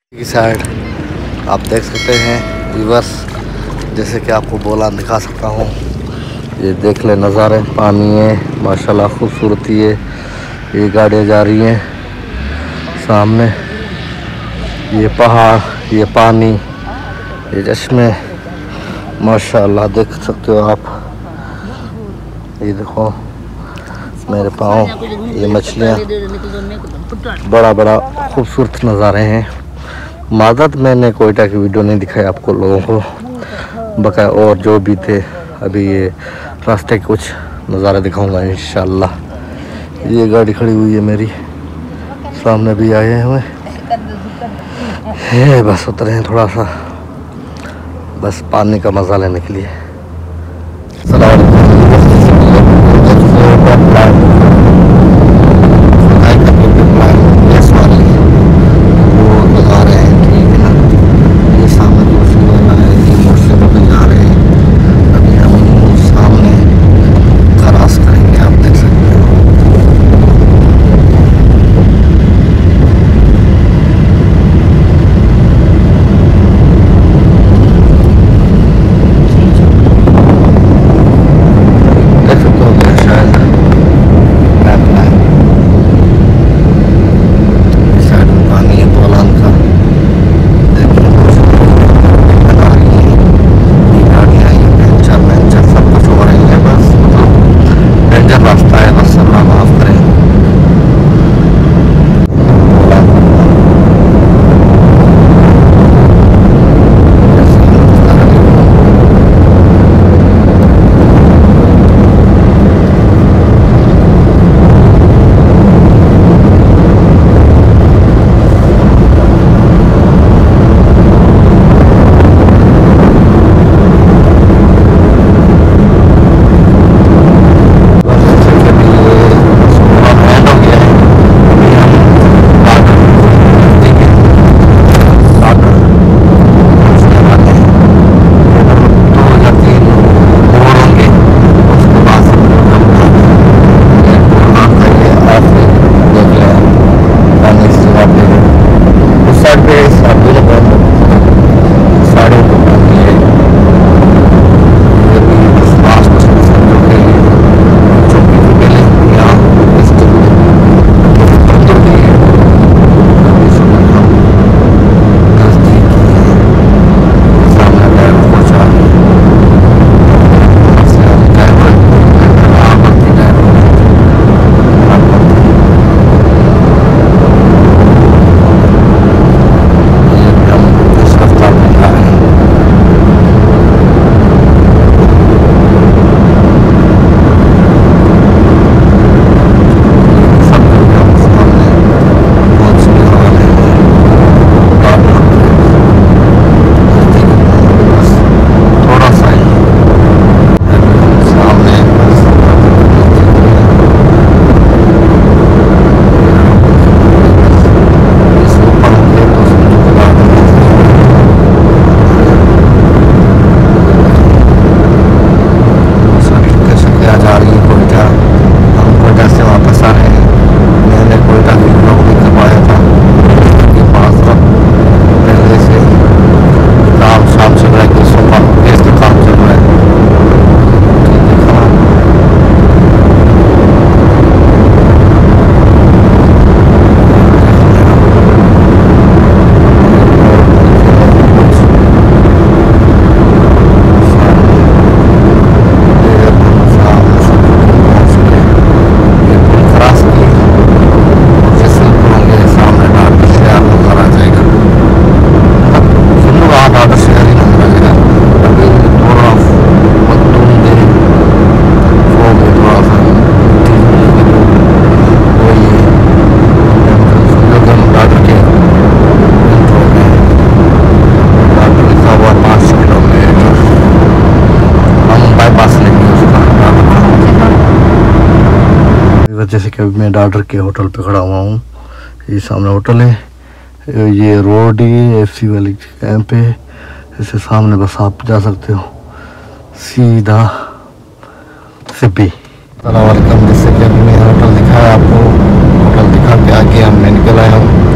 की साइड आप देख सकते हैं व्यूअर्स, जैसे कि आपको बोलान दिखा सकता हूँ। ये देख ले नज़ारे, पानी है माशाल्लाह, खूबसूरती है। ये गाड़ियाँ जा रही हैं सामने, ये पहाड़, ये पानी, ये चश्मे माशाल्लाह देख सकते हो आप। ये देखो मेरे पाँव, ये मछलियाँ, बड़ा बड़ा खूबसूरत नज़ारे हैं। मादत मैंने कोयटा की वीडियो नहीं दिखाई आपको लोगों को, बकाया और जो भी थे। अभी ये रास्ते के कुछ नज़ारे दिखाऊंगा इंशाल्लाह। ये गाड़ी खड़ी हुई है मेरी सामने, भी आए हुए हैं, बस उतरे हैं थोड़ा सा, बस पानी का मज़ा लेने के लिए। जैसे कि अभी मैं डॉक्टर के होटल पे खड़ा हुआ हूँ, ये सामने होटल है, ये रोड ही FC वाली कैंप पे, इससे सामने बस आप जा सकते हो सीधा सिब्बी। अस्सलाम वालेकुम, जैसे कि अभी मैं होटल दिखाया आपको, होटल दिखा के आगे हम निकल आए हम